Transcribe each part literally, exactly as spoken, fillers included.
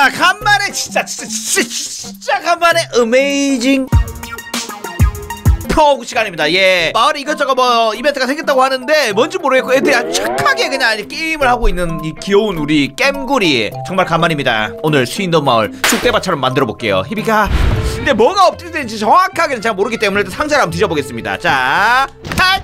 자 간만에 진짜 진짜 진짜, 진짜 간만에 어메이징 포 시간입니다. 예, 마을에 이것저것 뭐 이벤트가 생겼다고 하는데 뭔지 모르겠고 애들이 아주 착하게 그냥 게임을 하고 있는 이 귀여운 우리 겜구리 정말 간만입니다. 오늘 스윈더 마을 쑥대밭처럼 만들어 볼게요. 히비가. 근데 뭐가 업데이트된지 정확하게는 잘 모르기 때문에 일단 상자를 한번 뒤져보겠습니다. 자, 핫!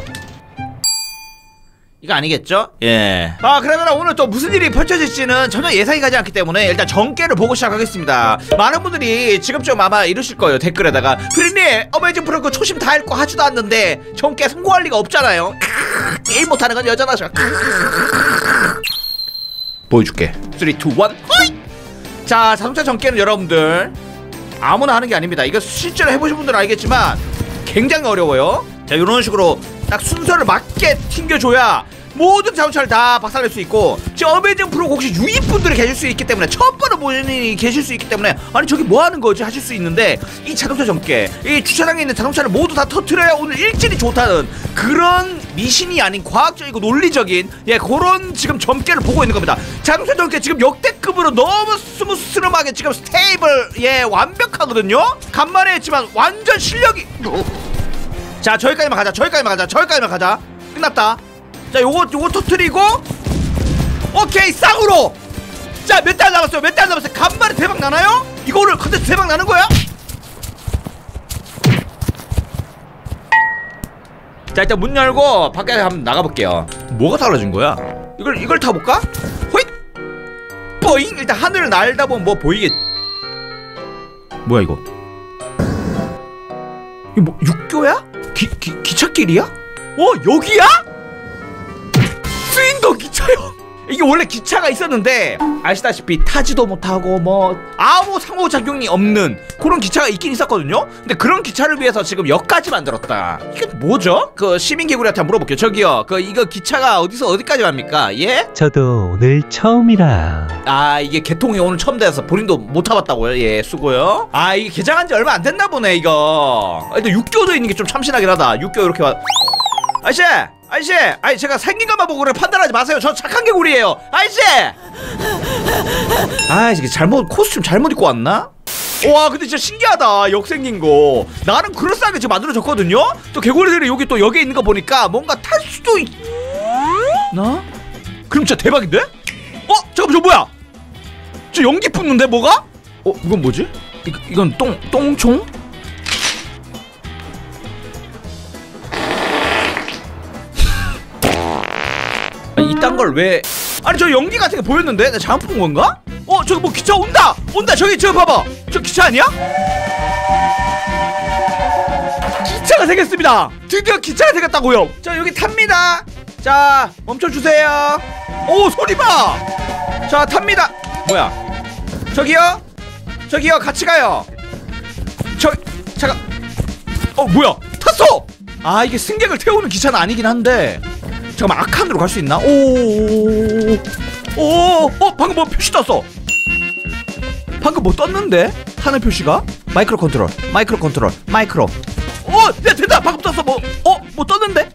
이거 아니겠죠? 예. 아, 그러면 오늘 또 무슨 일이 펼쳐질지는 전혀 예상이 가지 않기 때문에 일단 전개를 보고 시작하겠습니다. 많은 분들이 지금쯤 아마 이러실 거예요. 댓글에다가 피디님 어메이징 프로 그 초심 다 읽고 하지도 않는데 전개 성공할 리가 없잖아요. 크으, 게임 못하는 건 여전하셔. 크으. 보여줄게. 삼, 이, 일 호잇! 자, 자동차 전개는 여러분들 아무나 하는 게 아닙니다. 이거 실제로 해보신 분들은 알겠지만 굉장히 어려워요. 자, 이런 식으로 딱 순서를 맞게 튕겨줘야 모든 자동차를 다 박살낼 수 있고, 지금 어메이징 프로 혹시 유입분들이 계실 수 있기 때문에 첫 번째 본인이 계실 수 있기 때문에 아니 저기 뭐 하는 거지 하실 수 있는데, 이 자동차 전개, 이 주차장에 있는 자동차를 모두 다 터트려야 오늘 일진이 좋다는 그런 미신이 아닌 과학적이고 논리적인 예 그런 지금 전개를 보고 있는 겁니다. 자동차 전개 지금 역대급으로 너무 스무스름하게 지금 스테이블 예 완벽하거든요. 간만에 했지만 완전 실력이. 자, 저기까지만 가자. 저기까지만 가자. 저기까지만 가자. 끝났다. 자, 요거 요거 터트리고 오케이 쌍으로. 자, 몇 대 남았어요? 몇 대 남았어요? 간만에 대박 나나요? 이거를 근데 대박 나는 거야? 자, 일단 문 열고 밖에 한번 나가볼게요. 뭐가 달라진 거야? 이걸 이걸 타볼까? 호잇! 뽀잉! 일단 하늘을 날다 보면 뭐 보이겠. 뭐야 이거? 이거 뭐 육교야? 기, 기, 기찻길이야? 어? 여기야? 스윈더 기차요? 이게 원래 기차가 있었는데 아시다시피 타지도 못하고 뭐 아무 상호작용이 없는 그런 기차가 있긴 있었거든요? 근데 그런 기차를 위해서 지금 역까지 만들었다. 이게 뭐죠? 그 시민개구리한테 한번 물어볼게요. 저기요, 그 이거 기차가 어디서 어디까지 갑니까? 예? 저도 오늘 처음이라. 아, 이게 개통이 오늘 처음 돼서 본인도 못 타봤다고요? 예, 수고요. 아, 이게 개장한 지 얼마 안 됐나 보네 이거. 아, 근데 육교도 있는 게 좀 참신하긴 하다. 육교 이렇게 와. 아저씨! 아저씨! 아니 제가 생긴 것만 보고 그래 판단하지 마세요. 저 착한 개구리예요. 아저씨! 아, 이게 잘못 코스튬 잘못 입고 왔나? 와, 근데 진짜 신기하다. 역생긴 거 나름 그럴싸하게 지금 만들어졌거든요? 또 개구리들이 여기 또 여기에 있는 거 보니까 뭔가 탈 수도 있... 나? 그럼 진짜 대박인데? 어? 잠깐만, 저 뭐야? 저 연기 뿜는데 뭐가? 어? 이건 뭐지? 이, 이건 똥.. 똥총? 이딴 걸 왜? 아니 저 연기 같은 게 보였는데? 나 잘못 본 건가? 어? 저기 뭐 기차 온다! 온다! 저기 저기 봐봐! 저 기차 아니야? 기차가 생겼습니다! 드디어 기차가 생겼다고요! 자, 여기 탑니다! 자, 멈춰주세요! 오, 소리 봐! 자, 탑니다! 뭐야? 저기요? 저기요, 같이 가요! 저, 잠깐! 어, 뭐야? 탔어! 아, 이게 승객을 태우는 기차는 아니긴 한데 잠깐만, 아칸으로 갈 수 있나? 오오오오오오. 오, 어, 방금 뭐 표시 떴어. 방금 뭐 떴는데? 하늘 표시가? 마이크로 컨트롤, 마이크로 컨트롤, 마이크로. 어, 야, 됐다. 방금 떴어. 뭐, 어, 뭐 떴는데?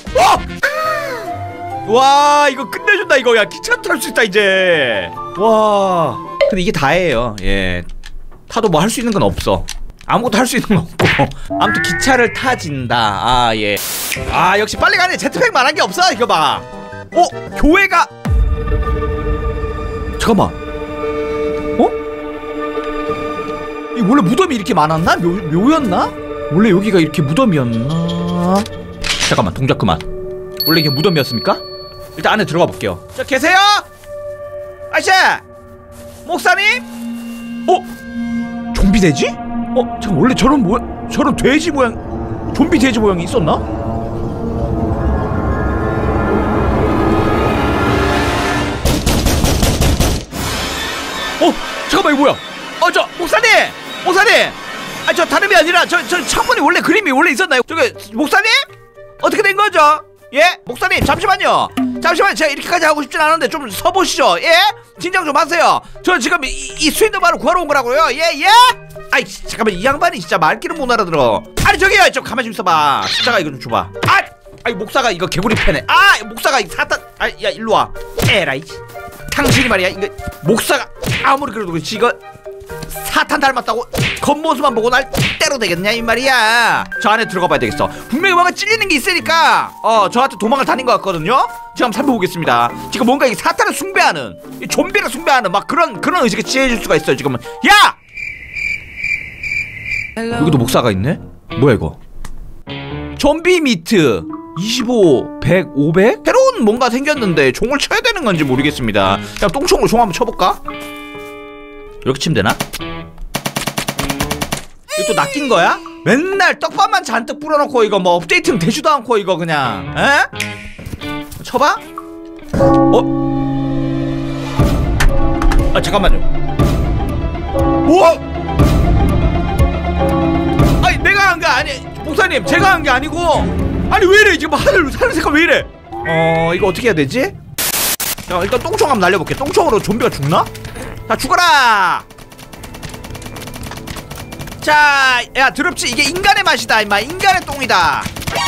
어! 와, 이거 끝내준다 이거. 야, 기차 탈 수 있다 이제. 와, 근데 이게 다예요. 예, 타도 뭐 할 수 있는 건 없어. 아무것도 할 수 있는 건 없고. 아무튼 기차를 타진다. 아, 예. 아, 역시 빨리 가네. 제트팩만 한 게 없어. 이거 봐. 어? 교회가. 잠깐만. 어? 이 원래 무덤이 이렇게 많았나? 묘, 묘였나? 원래 여기가 이렇게 무덤이었나? 잠깐만, 동작 그만. 원래 이게 무덤이었습니까? 일단 안에 들어가 볼게요. 저 계세요? 아저씨! 목사님? 어? 좀비 돼지? 어? 잠깐, 원래 저런 모양, 저런 돼지 모양, 좀비 돼지 모양이 있었나? 어? 잠깐만, 이거 뭐야? 어, 저 목사님! 목사님! 아, 저 다름이 아니라 저, 저 창문이 원래 그림이 원래 있었나요? 저기 목사님? 어떻게 된 거죠? 예? 목사님, 잠시만요. 잠시만, 제가 이렇게까지 하고 싶진 않은데 좀 서보시죠. 예? 진정 좀 하세요. 저 지금 이, 이 스윈더바를 구하러 온 거라고요. 예? 예? 아이, 잠깐만, 이 양반이 진짜 말귀를 못 알아들어. 아니, 저기요, 좀 가만히 좀 있어봐. 십자가 이거 좀 줘봐. 아! 아이, 목사가 이거 개구리 패네. 아! 목사가 사탄. 아, 야, 일로와. 에라이, 당신이 말이야, 이거 목사가. 아, 아무리 그래도 그렇지 이거 사탄 닮았다고 겉모습만 보고 날 때려 되겠냐 이 말이야. 저 안에 들어가 봐야 되겠어. 분명히 뭔가 찔리는 게 있으니까 어 저한테 도망을 다닌 것 같거든요. 지금 한번 살펴보겠습니다. 지금 뭔가 이 사탄을 숭배하는 이 좀비를 숭배하는 막 그런 그런 의식에 취해질 수가 있어요 지금은. 야! 여기도 목사가 있네? 뭐야 이거? 좀비 미트 이십오, 백, 오백? 새로운 뭔가 생겼는데 총을 쳐야 되는 건지 모르겠습니다. 그냥 똥총으로 총 한번 쳐볼까? 이렇게 치면 되나? 이거 또 낚인 거야? 맨날 떡밥만 잔뜩 뿌려놓고 이거 뭐 업데이트는 되지도 않고 이거 그냥 에? 쳐봐? 어? 아 잠깐만요. 뭐? 아니 내가 한 게 아니 목사님 제가 한 게 아니고 아니 왜 이래 지금 하늘 하늘 색깔 왜 이래? 어 이거 어떻게 해야 되지? 자 일단 똥총 한번 날려볼게. 똥총으로 좀비가 죽나? 자 죽어라. 자 야 드럽지 이게 인간의 맛이다 임마. 인간의 똥이다.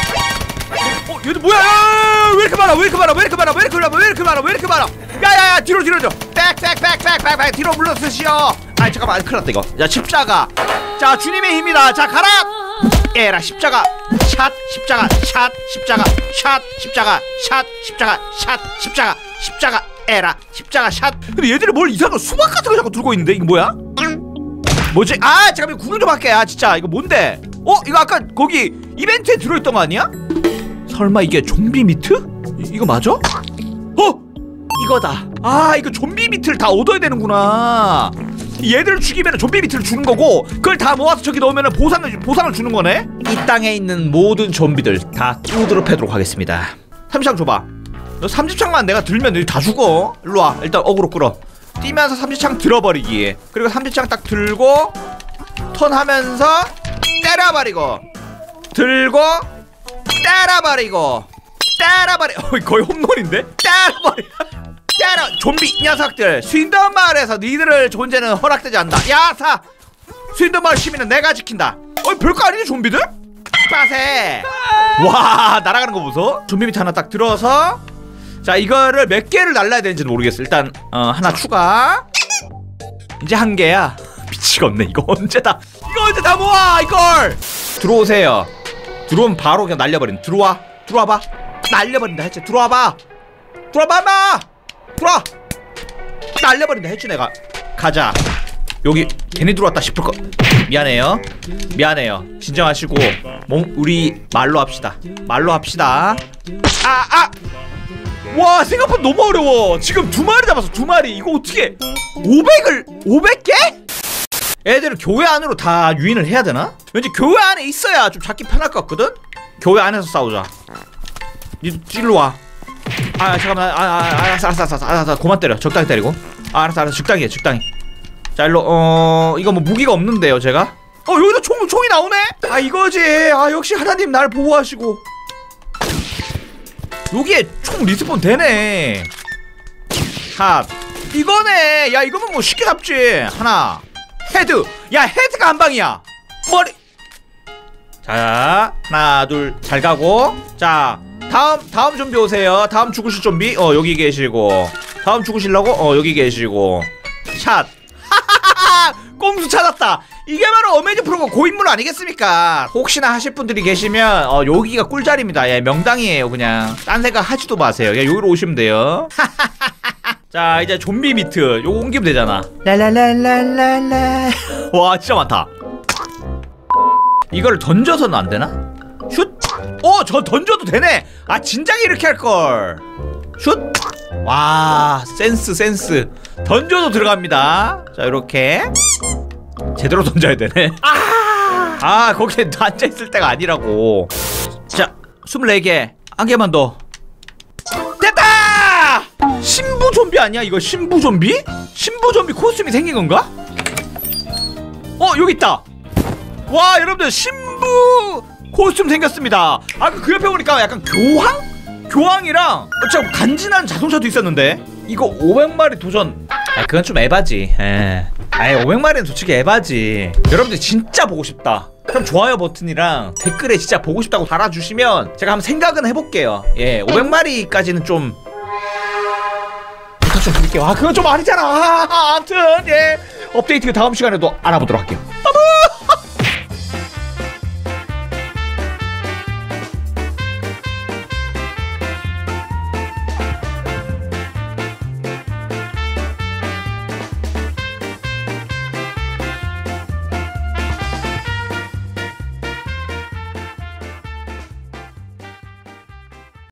어 얘들 뭐야? 야, 왜 이렇게 많아 왜 이렇게 많아 왜 이렇게 많아 왜 이렇게 많아 왜 이렇게 많아 왜 이렇게 많아. 야야야 뒤로 뒤로 뒤로 백백백백백백 뒤로 물러서시오. 아 잠깐만 큰일났다 이거. 야 십자가. 자 주님의 힘이다. 자 가라 에라. 십자가 샷 십자가 샷 십자가 샷 십자가 샷 십자가 샷 십자가 십자가 에라 십자가 샷. 근데 얘들이 뭘 이상한 수박 같은 거 자꾸 들고 있는데 이거 뭐야? 뭐지? 아 잠깐만 구경 좀 할게. 아 진짜 이거 뭔데? 어? 이거 아까 거기 이벤트에 들어있던 거 아니야? 설마 이게 좀비 미트? 이, 이거 맞아? 어? 이거다. 아 이거 좀비 미트를 다 얻어야 되는구나. 얘들을 죽이면 좀비 미트를 주는 거고 그걸 다 모아서 저기 넣으면 보상을, 보상을 주는 거네? 이 땅에 있는 모든 좀비들 다 뚜드러 패도록 하겠습니다. 삼지창 줘봐. 너 삼지창만 내가 들면 다 죽어. 일로와 일단 어그로 끌어. 뛰면서 삼지창 들어버리기. 그리고 삼지창 딱 들고 턴하면서 때려버리고 들고 때려버리고 때려버리. 어 거의 홈런인데? 때려버리. 때려. 좀비 녀석들 스윈더 마을에서 니들을 존재는 허락되지 않는다. 야사 스윈더 마을 시민은 내가 지킨다. 어 별거 아니네 좀비들? 빠세. 와 날아가는 거 보소. 좀비 밑에 하나 딱 들어서 자 이거를 몇 개를 날라야 되는지는 모르겠어. 일단 어 하나 추가. 이제 한 개야. 미치겠네 이거 언제 다 이거 언제 다 모아 이걸. 들어오세요. 들어오면 바로 그냥 날려버린. 들어와 들어와봐. 날려버린다 했지. 들어와봐 들어와봐 인마. 들어와. 날려버린다 했지 내가. 가자. 여기 괜히 들어왔다 싶을거. 미안해요 미안해요. 진정하시고 몸 우리 말로 합시다. 말로 합시다. 아 아. 와 생각보다 너무 어려워. 지금 두 마리 잡았어. 두 마리. 이거 어떻게 오백을 오백 개? 애들을 교회 안으로 다 유인을 해야 되나? 왠지 교회 안에 있어야 좀 잡기 편할 것 같거든? 교회 안에서 싸우자. 니 일로 와. 아 잠깐만. 아, 아, 아 알았어 알았어 알았어 알았어. 그만 때려. 적당히 때리고. 아, 알았어 알았어. 적당히 해 적당히. 자 일로. 어 이거 뭐 무기가 없는데요 제가? 어 여기도 총, 총이 나오네? 아 이거지. 아 역시 하나님 날 보호하시고. 여기에 총 리스폰 되네. 핫 이거네. 야 이거면 뭐 쉽게 잡지. 하나 헤드. 야 헤드가 한 방이야. 머리. 자 하나 둘 잘 가고. 자 다음 다음 좀비 오세요. 다음 죽으실 좀비 어 여기 계시고. 다음 죽으실라고 어 여기 계시고. 샷. 하하하하 꼼수 찾았다. 이게 바로 어메이징 프로가 고인물 아니겠습니까? 혹시나 하실 분들이 계시면 어 여기가 꿀자리입니다. 예 명당이에요. 그냥 딴 생각 하지도 마세요. 그냥 여기로 오시면 돼요. 자 이제 좀비 미트 요거 옮기면 되잖아. 랄랄랄랄랄라. 와 진짜 많다. 이걸 던져서는 안 되나? 슛. 어 저 던져도 되네. 아 진작에 이렇게 할걸. 슛. 와 센스 센스. 던져도 들어갑니다. 자 이렇게 제대로 던져야 되네. 아, 아 거기에 앉아있을 때가 아니라고. 자 스물네 개. 한 개만 더. 됐다. 신부 좀비 아니야 이거? 신부 좀비? 신부 좀비 코스튬이 생긴 건가? 어 여기 있다. 와 여러분들 신부 코스튬 생겼습니다. 아까 그 옆에 보니까 약간 교황? 교황이랑 참 간지나는 자동차도 있었는데 이거 오백 마리 도전. 아 그건 좀 에바지. 에. 아이 오백 마리는 솔직히 에바지. 여러분들 진짜 보고 싶다. 그럼 좋아요 버튼이랑 댓글에 진짜 보고 싶다고 달아주시면 제가 한번 생각은 해볼게요. 예 오백 마리까지는 좀 부탁 좀 드릴게요. 아 그건 좀 아니잖아. 아, 아무튼 예 업데이트 그 다음 시간에도 알아보도록 할게요.